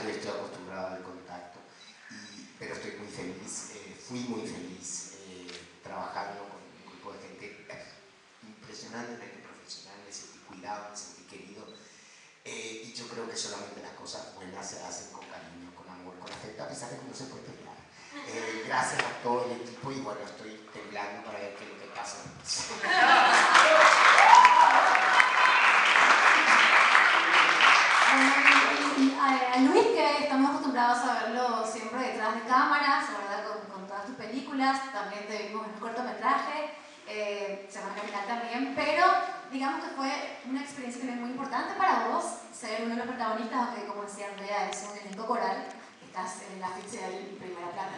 contacto y estoy acostumbrado al contacto, pero estoy muy feliz, fui muy feliz trabajando con un grupo de gente impresionantemente profesional, me sentí cuidado, me sentí querido, y yo creo que solamente las cosas buenas se hacen con cariño, con amor, con afecto, a pesar de que no se puede pelear. Gracias a todo el equipo y bueno, estoy temblando para ver qué es lo que pasa. A Luis, que estamos acostumbrados a verlo siempre detrás de cámaras, ¿verdad? Con todas tus películas, también te vimos en un cortometraje, Semana Capital también, pero digamos que fue una experiencia también muy importante para vos ser uno de los protagonistas, aunque como decía Andrea, es un elenco coral, estás en la asfixia en primera plana.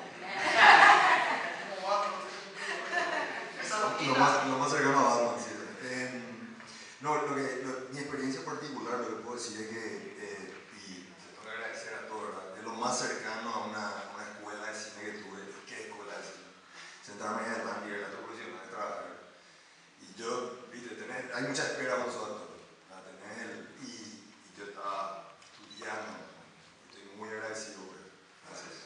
Lo más cercano a Batman, ¿sí? No, mi experiencia particular, lo que puedo decir es que, y le tengo que agradecer a todos, ¿verdad? Es lo más cercano a una escuela de cine que tuve. ¿Qué escuela de cine? Sentarme ahí adelante y ver la profesional de trabajar. Y yo, viste, hay mucha espera por su actor. Y yo estaba estudiando. Estoy muy agradecido por eso. Gracias.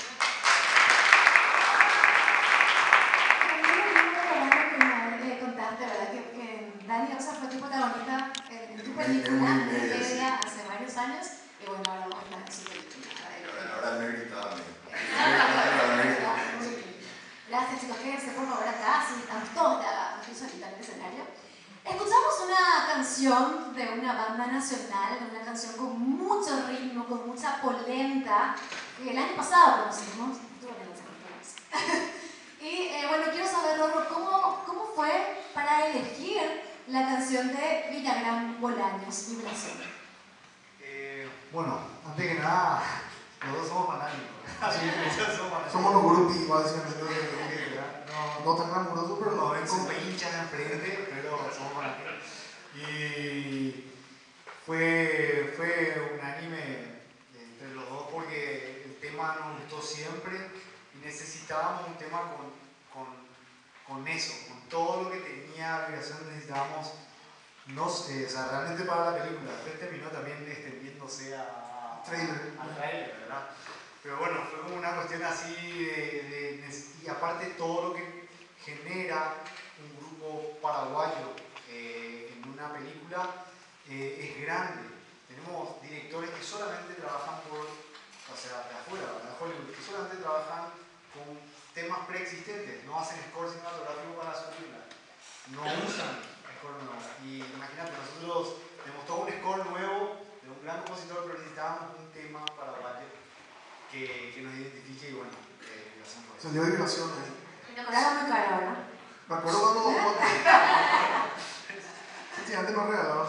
Contaste, ¿verdad? Que Dani Oxa fue tu protagonista en tu película Media hace varios años y bueno, ahora vos estás en su película. Ahora me gritaba a mí. Gracias chicos, quédense por favor acá, así estamos todos ya solita en el escenario. Escuchamos una canción de una banda nacional, una canción con mucho ritmo, con mucha polenta, que el año pasado conocimos, estuvo en el lanzamiento. Y bueno, quiero saber, Rorro, ¿cómo fue para elegir la canción de Villagrán Bolaños, Vibración? Bueno, antes que nada, los dos somos fanáticos. Somos los grupos igual, no tan glamurosos, pero nos ven con hinchas enfrente, pero somos fanáticos. Y fue unánime entre los dos porque el tema nos gustó siempre y necesitábamos un tema con eso, con todo lo que tenía Vibración. Necesitábamos, no sé, o sea, realmente para la película. Después terminó también extendiéndose al trailer, ¿verdad? Pero bueno, fue como una cuestión así y aparte todo lo que genera un grupo paraguayo en una película es grande. Tenemos directores que solamente trabajan de afuera, de Hollywood, que solamente trabajan con temas preexistentes, no hacen score cinematográfico para su película, no usan score nuevo. Y imagínate, nosotros tenemos todo un score nuevo de un gran compositor, pero necesitábamos un tema paraguayo que nos identifique y bueno, salió de Vibración. Me cobraron muy caro, ¿verdad? Me acuerdo cuando sí, antes me regalaron.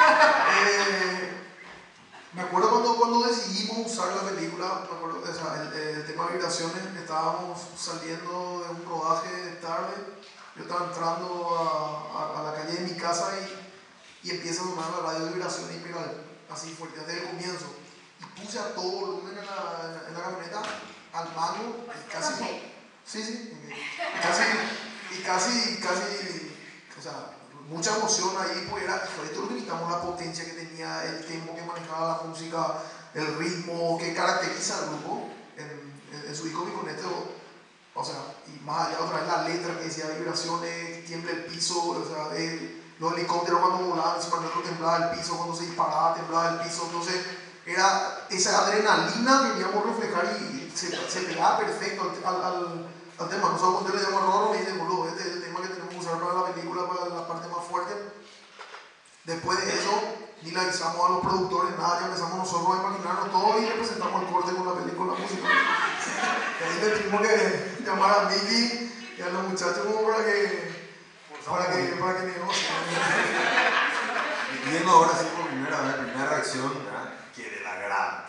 Me acuerdo cuando decidimos usar la película, me acuerdo, o sea, el tema de Vibraciones, estábamos saliendo de un rodaje tarde, yo estaba entrando a la calle de mi casa y empieza a sonar la radio de Vibraciones y mira, así fuerte desde el comienzo. Y puse a todo volumen en la camioneta, al mango, y casi... Sí, y casi, o sea, mucha emoción ahí, pues era, esto lo que necesitamos, la potencia que tenía, el tempo que manejaba la música, el ritmo que caracteriza al grupo en su disco Viconeto, o sea, y más allá otra vez la letra que decía Vibraciones, tiembla el piso, o sea, los helicópteros cuando volaban encima del otro temblaba el piso, cuando se disparaba temblaba el piso, entonces era esa adrenalina que queríamos reflejar y se pegaba perfecto al tema. Nosotros cuando le llamamos a Rorro, le dice, boludo, este es el tema que tenemos que usar para la película, para la parte más fuerte. Después de eso, ni le avisamos a los productores, nada, ya empezamos nosotros a imaginarnos todo y le presentamos el corte con la película, la música. Y ahí le tuvimos que llamar a Miki y a los muchachos como para que negocien. Viendo ahora sí por primera reacción, quiere la gran.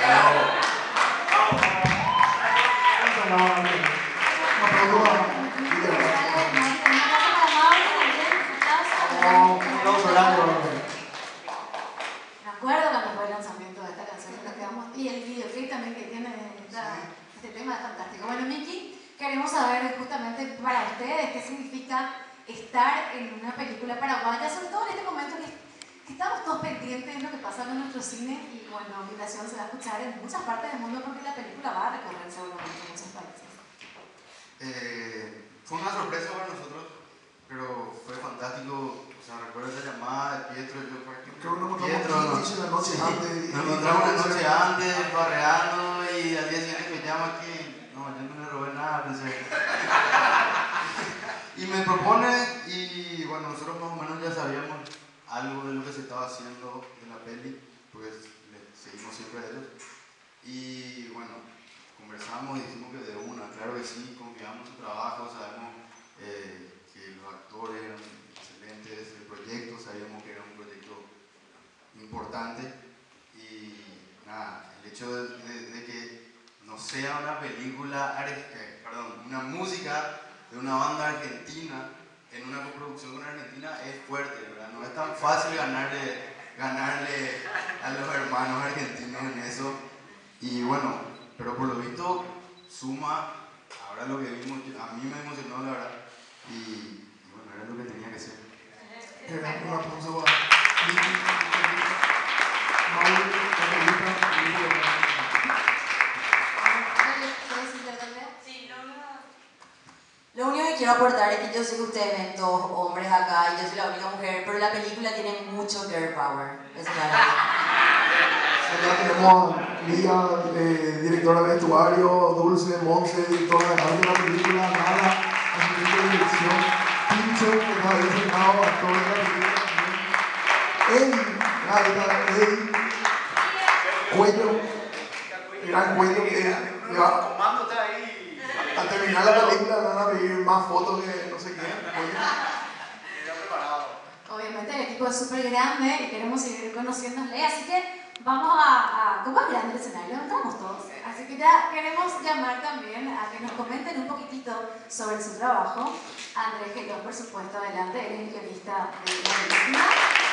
Me acuerdo cuando fue el lanzamiento de esta canción y el videoclip también que tiene este tema es fantástico. Bueno, Miki, queremos saber justamente para ustedes qué significa estar en una película paraguaya, sobre todo en este momento que estamos todos pendientes de lo que pasa con nuestro cine y bueno, Migración se va a escuchar en muchas partes del mundo porque la película va a recorrer seguramente muchos países. Fue una sorpresa para nosotros, pero fue fantástico. O sea, recuerdo esa llamada de Pietro, yo por ejemplo. Creo que nos Pietro, encontramos la noche antes. nos encontramos la noche antes, barreando, y al día siguiente me llama aquí. No, yo no le robé nada, pensé. Y me propone, y bueno, nosotros más o menos ya sabíamos algo de lo que se estaba haciendo en la peli, pues seguimos siempre a ellos. Y bueno, conversamos y dijimos que de una, claro que sí, confiamos en su trabajo, sabemos que los actores eran excelentes, el proyecto, sabíamos que era un proyecto importante. Y nada, el hecho de que no sea una película, una música de una banda argentina en una coproducción con Argentina es fuerte, ¿verdad? No es tan fácil ganarle a los hermanos argentinos en eso. Y bueno, pero por lo visto suma, ahora lo que vimos, a mí me emocionó la verdad, y bueno, era lo que tenía que ser. Un aplauso para Lo único que quiero aportar es que yo sé que ustedes ven todos hombres acá y yo soy la única mujer, pero la película tiene mucho girl power. Eso es la Acá tenemos a Lía, directora de vestuario, Dulce, Monse, directora de arte de la película, Nala, asistente de dirección, Pincho, que nos había firmado actor de la película, Eddie, Cuello, gran Cuello, que Comándote ahí. al terminar la película van a pedir más fotos que no sé qué. Ya preparado. Obviamente el equipo es súper grande y queremos seguir conociéndole, así que vamos a como es grande el escenario, entramos todos. Así que ya queremos llamar también a que nos comenten un poquitito sobre su trabajo. Andrés Gelón, por supuesto, adelante, él es el guionista de la película.